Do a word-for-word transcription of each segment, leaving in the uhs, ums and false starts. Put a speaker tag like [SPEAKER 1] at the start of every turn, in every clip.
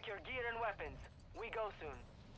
[SPEAKER 1] Secure gear and weapons. We go soon.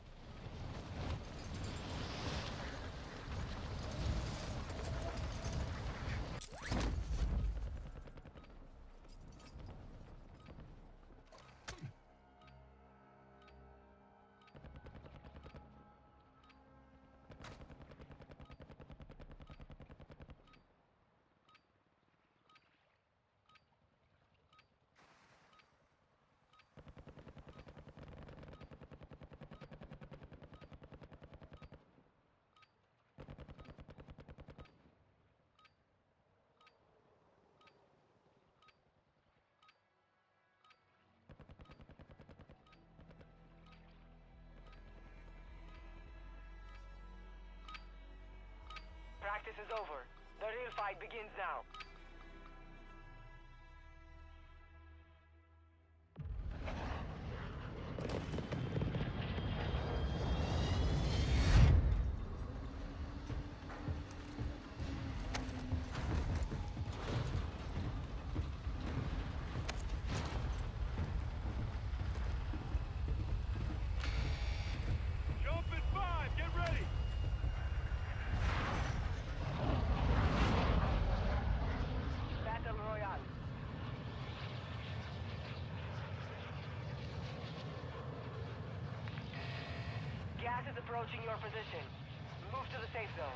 [SPEAKER 1] Practice is over. The real fight begins now.
[SPEAKER 2] Jump in five! Get ready!
[SPEAKER 1] Battle Royale. Gas is approaching your position. Move to the safe zone.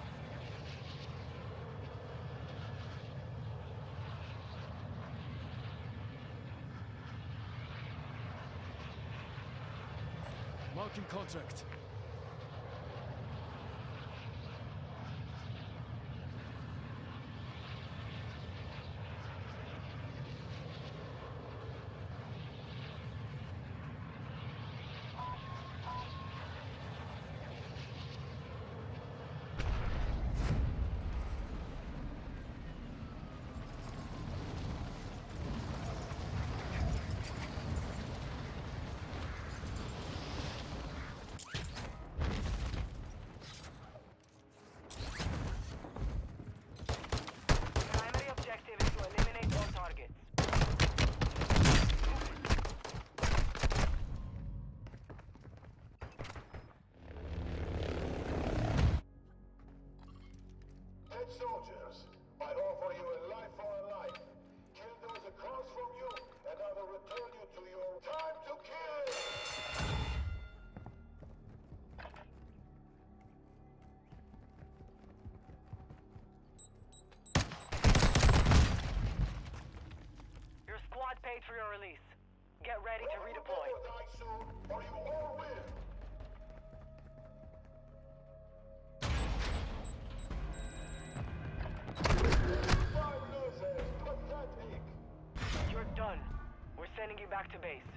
[SPEAKER 3] Marking contract.
[SPEAKER 1] Primary objective is to eliminate all targets.
[SPEAKER 4] Head soldiers, I offer you a life for a life. Kill those across from you, and I will return you to your time to kill!
[SPEAKER 1] Your squad paid for your release. Get ready to
[SPEAKER 4] All you
[SPEAKER 1] redeploy.
[SPEAKER 4] will die soon, or you all will! Five losers, pathetic!
[SPEAKER 1] You're done. We're sending you back to base.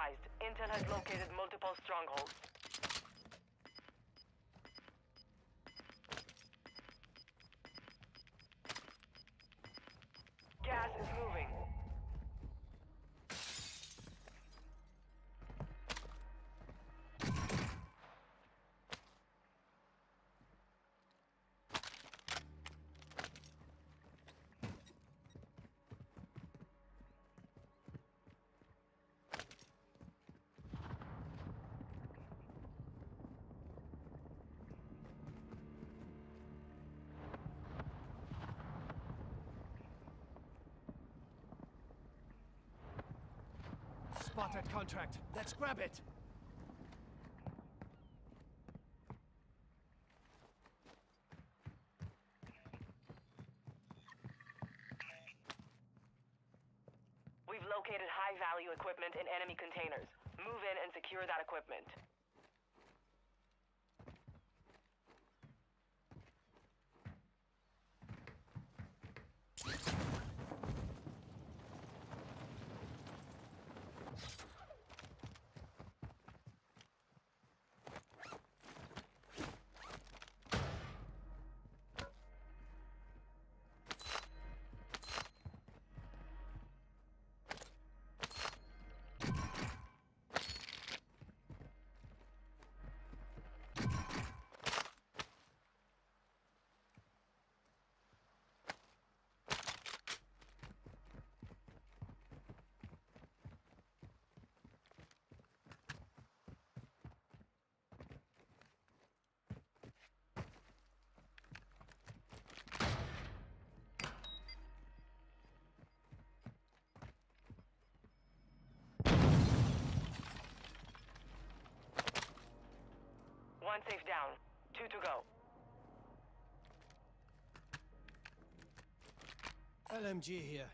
[SPEAKER 1] advised, Intel has located multiple strongholds. Gas is moving.
[SPEAKER 3] Spotted contract. Let's grab it.
[SPEAKER 1] We've located high-value equipment in enemy containers. Move in and secure that equipment. One safe down. Two to go.
[SPEAKER 3] L M G here.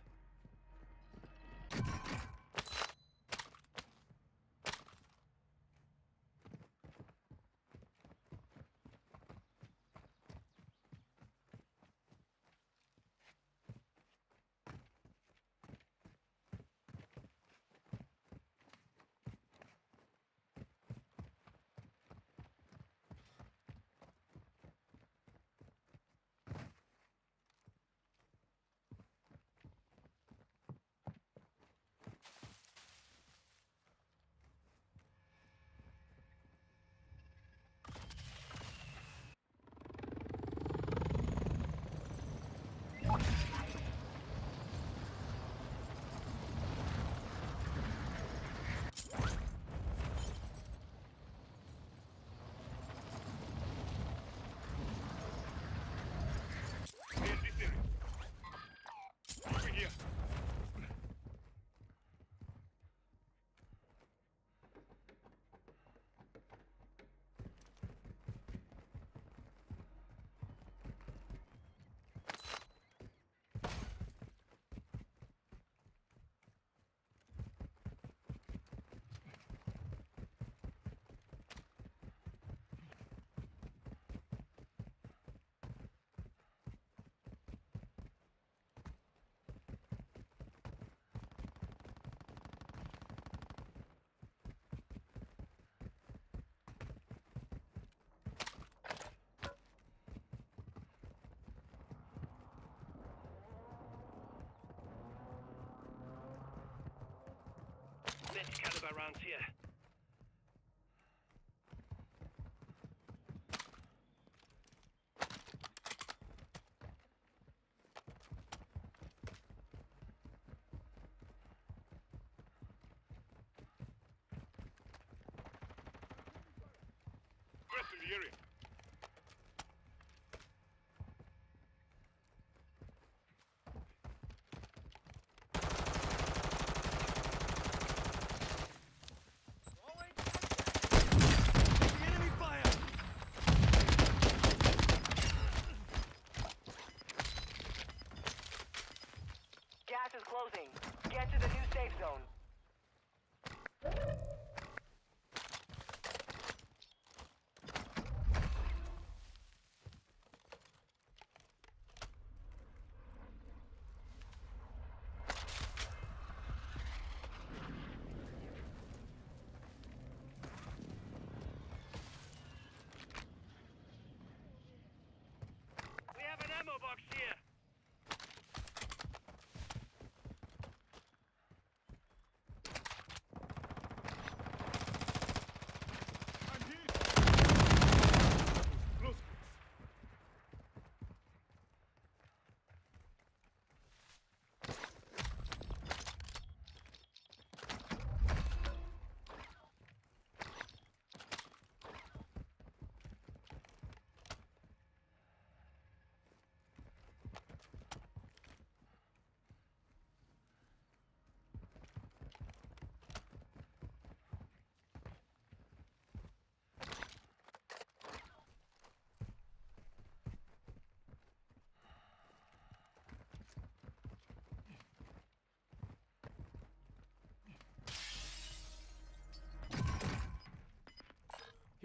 [SPEAKER 2] Next caliber rounds here. Rest in the area.
[SPEAKER 1] Gas is closing. Get to the new safe zone.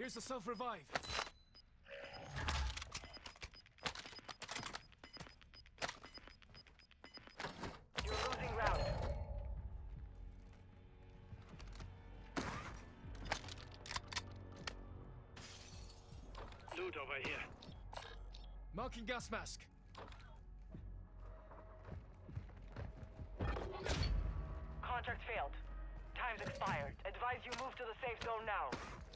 [SPEAKER 3] Here's a self-revive.
[SPEAKER 1] You're losing ground.
[SPEAKER 2] Loot over here.
[SPEAKER 3] Marking gas mask.
[SPEAKER 1] Contract failed. Time's expired. Advise you move to the safe zone now.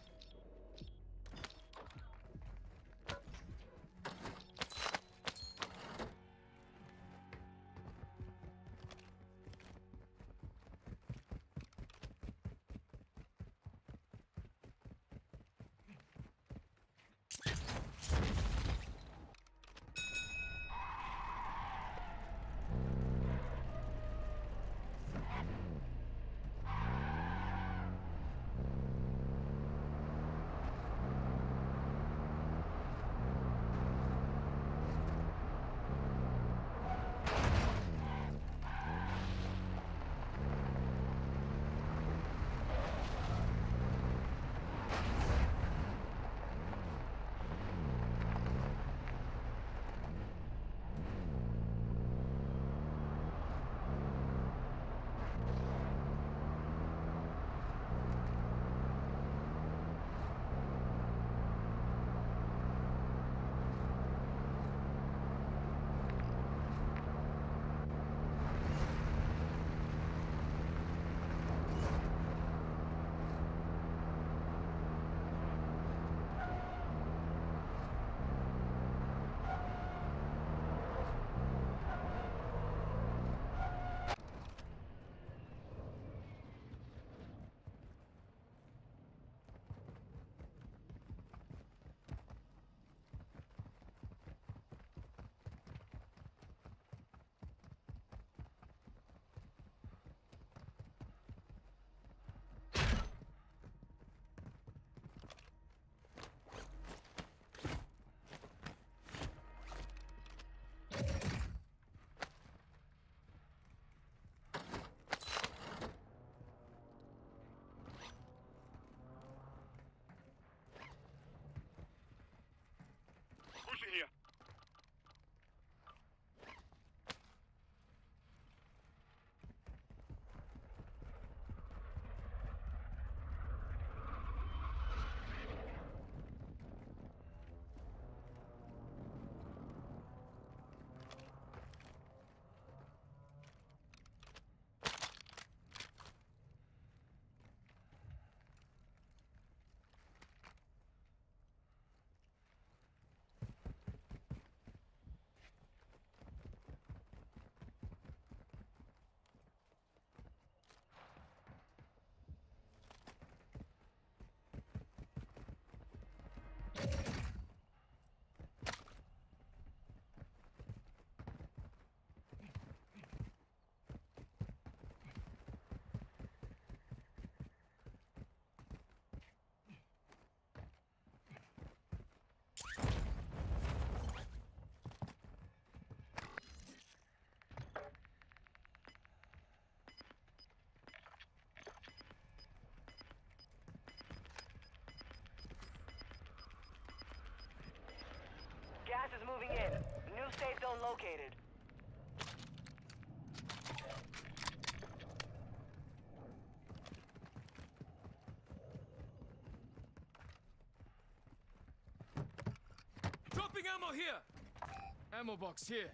[SPEAKER 2] Pushing here.
[SPEAKER 1] Gas is moving in. New safe zone located.
[SPEAKER 3] Dropping ammo here! Ammo box here.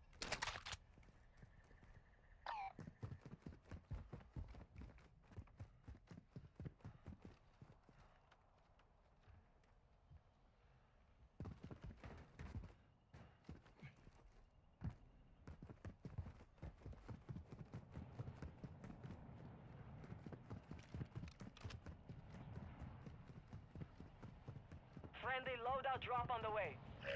[SPEAKER 1] Friendly loadout drop on the way.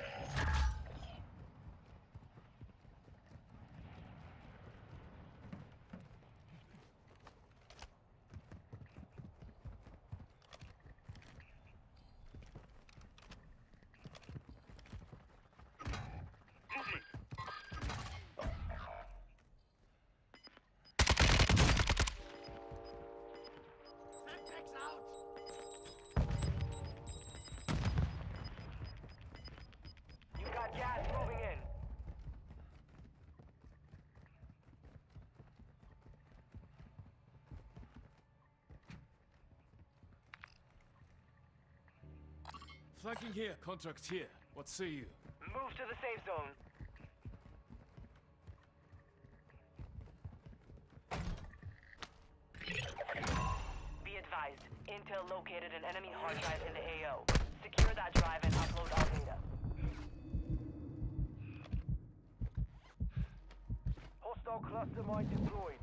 [SPEAKER 2] Movement.
[SPEAKER 3] Flanking here, contract here. What say you?
[SPEAKER 1] Move to the safe zone. Be advised, intel located an enemy hard drive in the A O. Secure that drive and upload our data. Hostile cluster mine deployed.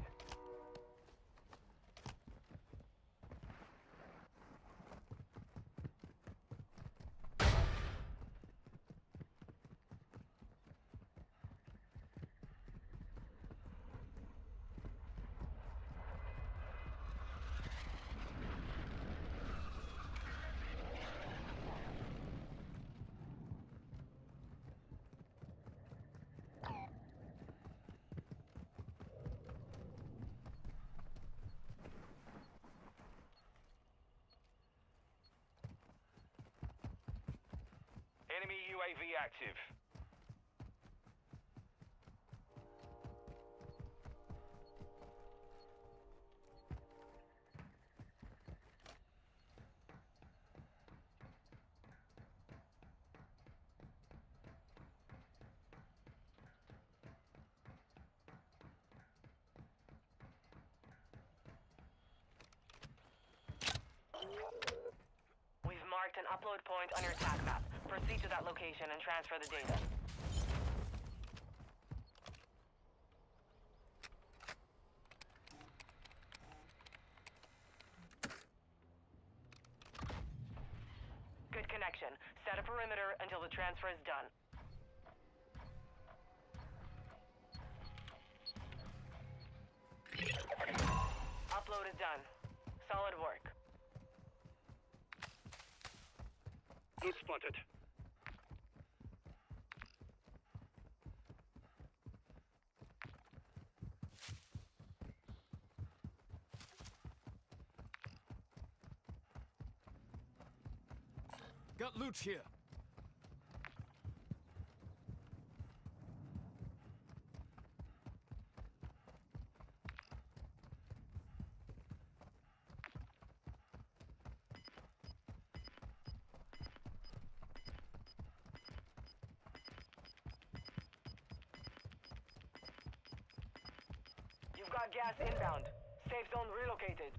[SPEAKER 2] Enemy U A V active.
[SPEAKER 1] We've marked an upload point on your attack map. Proceed to that location and transfer the data. Good connection. Set a perimeter until the transfer is done. Upload is done. Solid work.
[SPEAKER 2] Loot spotted.
[SPEAKER 3] Got loot here.
[SPEAKER 1] You've got gas inbound. Safe zone relocated.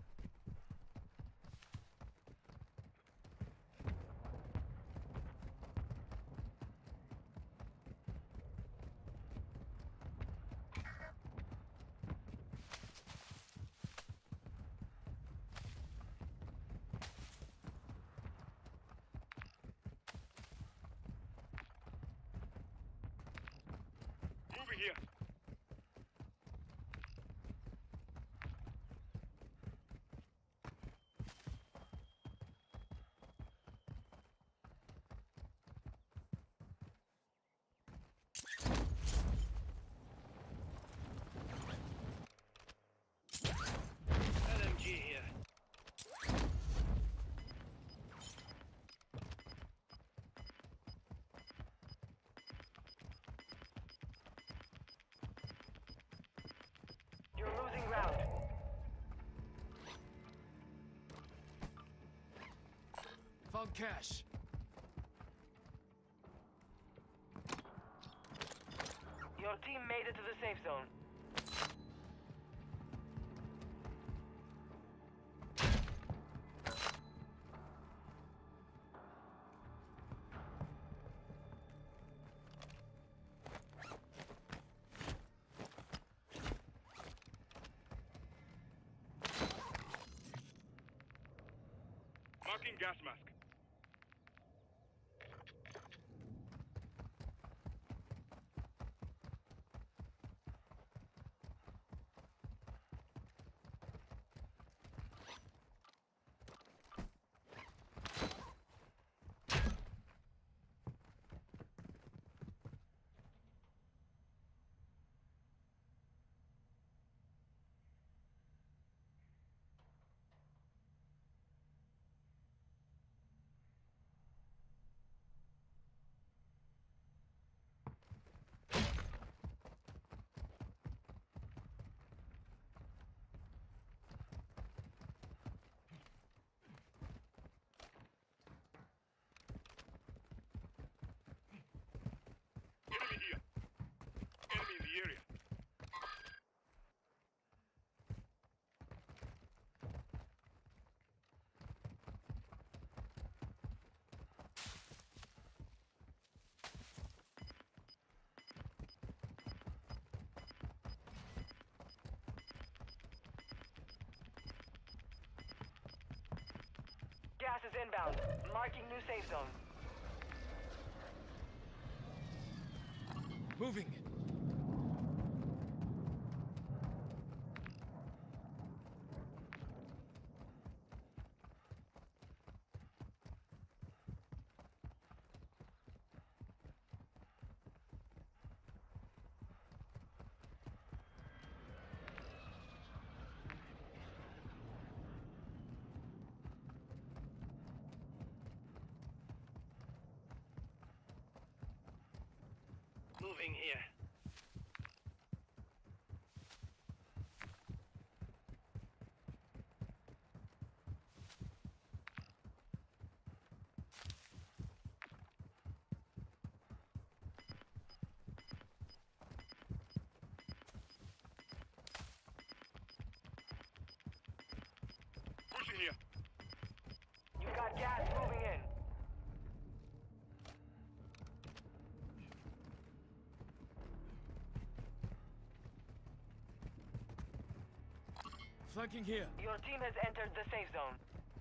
[SPEAKER 2] Moving here. L M G here.
[SPEAKER 1] You're losing ground.
[SPEAKER 3] Found cash.
[SPEAKER 1] Your team made it to the safe zone.
[SPEAKER 2] Marking gas mask.
[SPEAKER 1] Gas is inbound. Marking new safe zone.
[SPEAKER 3] Moving.
[SPEAKER 5] Moving here.
[SPEAKER 2] Pushing here.
[SPEAKER 1] You've got gas moving in.
[SPEAKER 3] Flanking here.
[SPEAKER 1] Your team has entered the safe zone.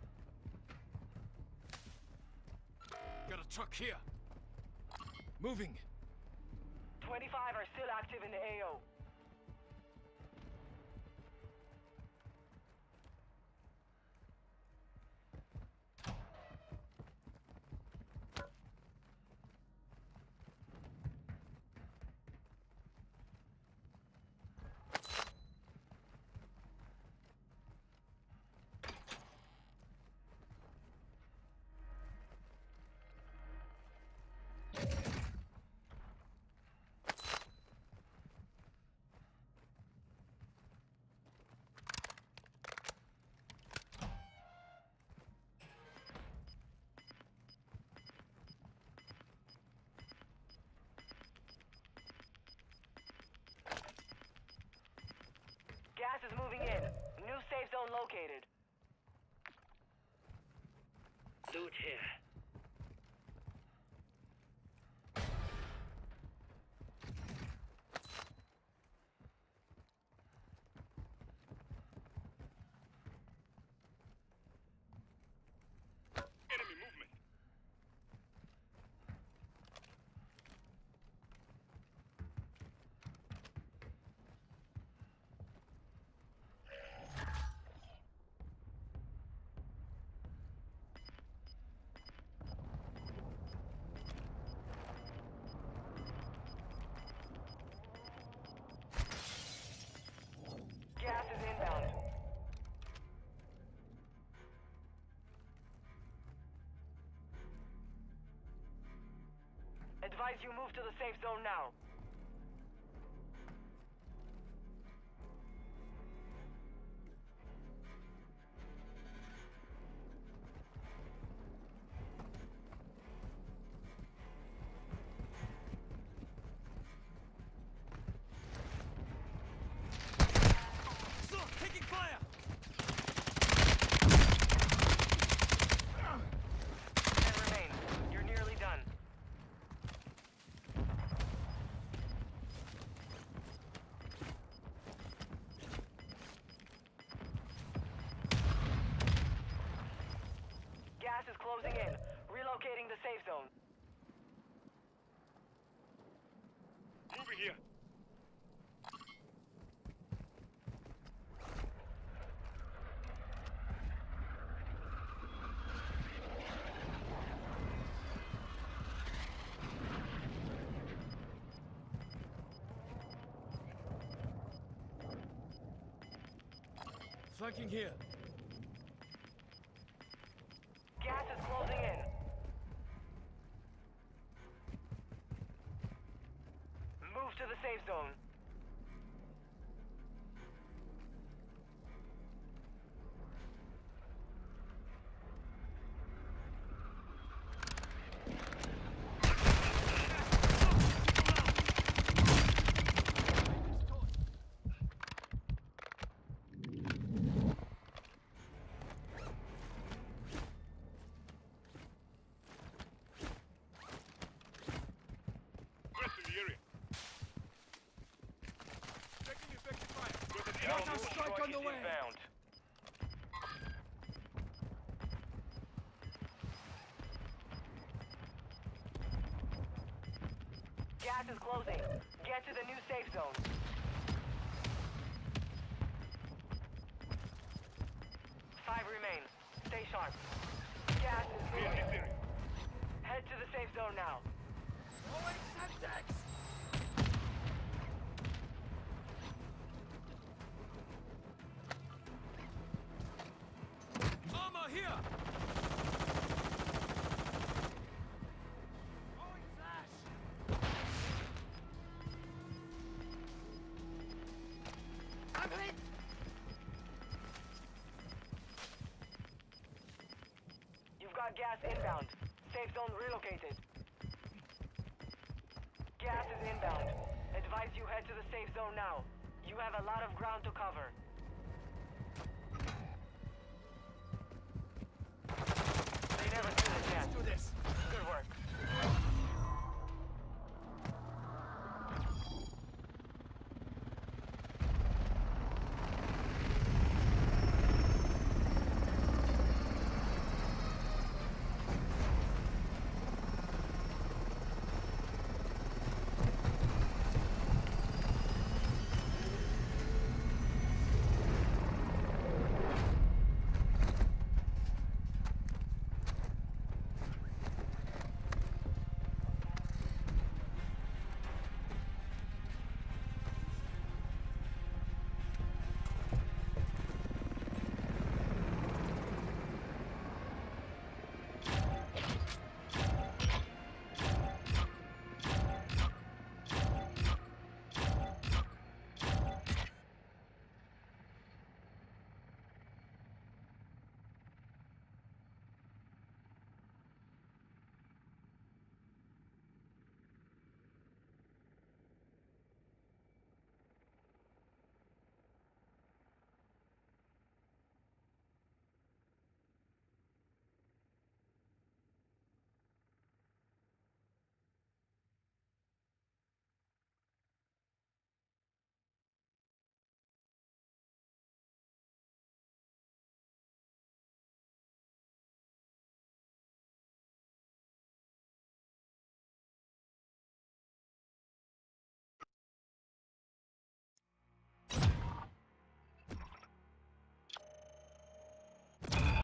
[SPEAKER 3] Got a truck here. Moving.
[SPEAKER 1] twenty-five are still active in the A O. Gas is moving in. New safe zone located.
[SPEAKER 5] Loot here.
[SPEAKER 2] Enemy movement.
[SPEAKER 1] Gas is inbound. Advise you move to the safe zone now.
[SPEAKER 3] Taking fire!
[SPEAKER 1] ten remain. You're nearly done. Gas is closing in. Relocating the safe zone.
[SPEAKER 2] Moving here.
[SPEAKER 3] Flanking here.
[SPEAKER 1] Gas is closing in. Move to the safe zone.
[SPEAKER 2] Rest in the area.
[SPEAKER 3] Taking effective fire.
[SPEAKER 2] Go to the
[SPEAKER 3] Got
[SPEAKER 2] arrow.
[SPEAKER 3] a strike on the way.
[SPEAKER 1] Inbound. Gas is closing. Get to the new safe zone. Five remain. Stay sharp. Gas is
[SPEAKER 2] Here,
[SPEAKER 1] moving.
[SPEAKER 2] here, here.
[SPEAKER 1] Head to the safe zone now.
[SPEAKER 3] Armor here! I'm hit!
[SPEAKER 1] You've got gas inbound. Safe zone relocated. Gas is inbound. Advise you head to the safe zone now. You have a lot of ground to cover.